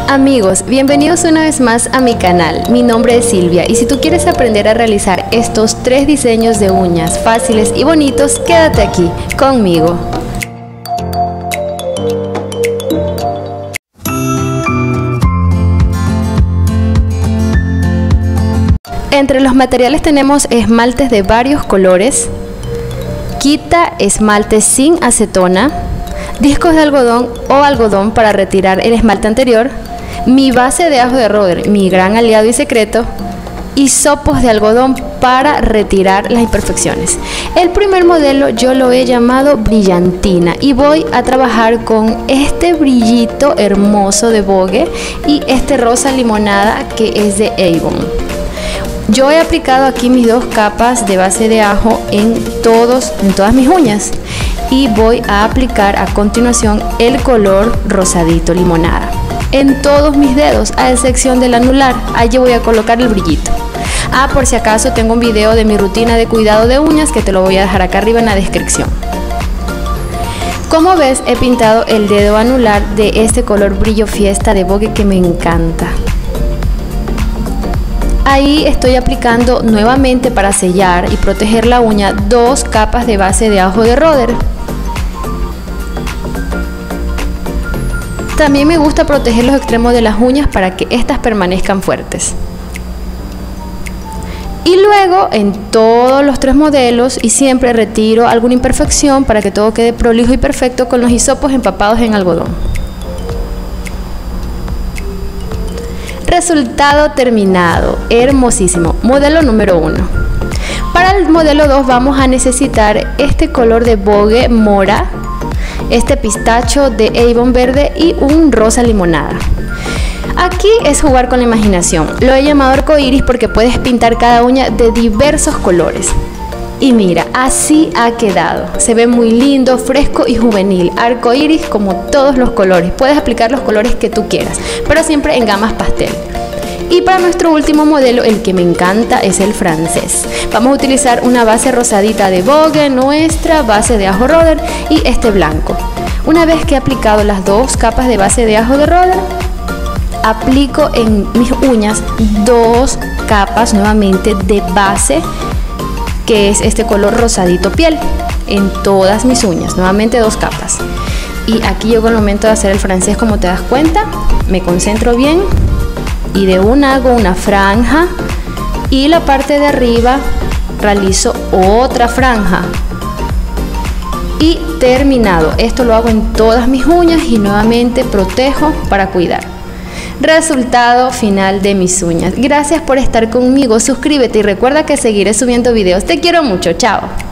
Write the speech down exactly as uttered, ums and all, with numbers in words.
Amigos, bienvenidos una vez más a mi canal. Mi nombre es Silvia y si tú quieres aprender a realizar estos tres diseños de uñas fáciles y bonitos, quédate aquí conmigo. Entre los materiales tenemos esmaltes de varios colores, quita esmalte sin acetona, discos de algodón o algodón para retirar el esmalte anterior, mi base de ajo de roder, mi gran aliado y secreto, y hisopos de algodón para retirar las imperfecciones. El primer modelo yo lo he llamado brillantina y voy a trabajar con este brillito hermoso de Vogue y este rosa limonada que es de Avon. Yo he aplicado aquí mis dos capas de base de ajo en, todos, en todas mis uñas y voy a aplicar a continuación el color rosadito limonada en todos mis dedos, a excepción del anular. Allí voy a colocar el brillito. Ah, por si acaso tengo un video de mi rutina de cuidado de uñas que te lo voy a dejar acá arriba en la descripción. Como ves, he pintado el dedo anular de este color brillo fiesta de Vogue que me encanta. Ahí estoy aplicando nuevamente para sellar y proteger la uña dos capas de base de ajo de roder. También me gusta proteger los extremos de las uñas para que estas permanezcan fuertes. Y luego en todos los tres modelos y siempre retiro alguna imperfección para que todo quede prolijo y perfecto con los hisopos empapados en algodón. Resultado terminado, hermosísimo. Modelo número uno. Para el modelo dos vamos a necesitar este color de Vogue mora, este pistacho de Avon verde y un rosa limonada. Aquí es jugar con la imaginación. Lo he llamado arcoíris porque puedes pintar cada uña de diversos colores. Y mira, así ha quedado. Se ve muy lindo, fresco y juvenil. Arcoíris como todos los colores. Puedes aplicar los colores que tú quieras, pero siempre en gamas pastel. Y para nuestro último modelo, el que me encanta es el francés. Vamos a utilizar una base rosadita de Vogue, nuestra base de ajo roder y este blanco. Una vez que he aplicado las dos capas de base de ajo de roder, aplico en mis uñas dos capas nuevamente de base, que es este color rosadito piel, en todas mis uñas, nuevamente dos capas. Y aquí llegó el momento de hacer el francés, como te das cuenta. Me concentro bien y de una hago una franja y la parte de arriba realizo otra franja y terminado. Esto lo hago en todas mis uñas y nuevamente protejo para cuidar. Resultado final de mis uñas. Gracias por estar conmigo, suscríbete y recuerda que seguiré subiendo videos. Te quiero mucho, chao.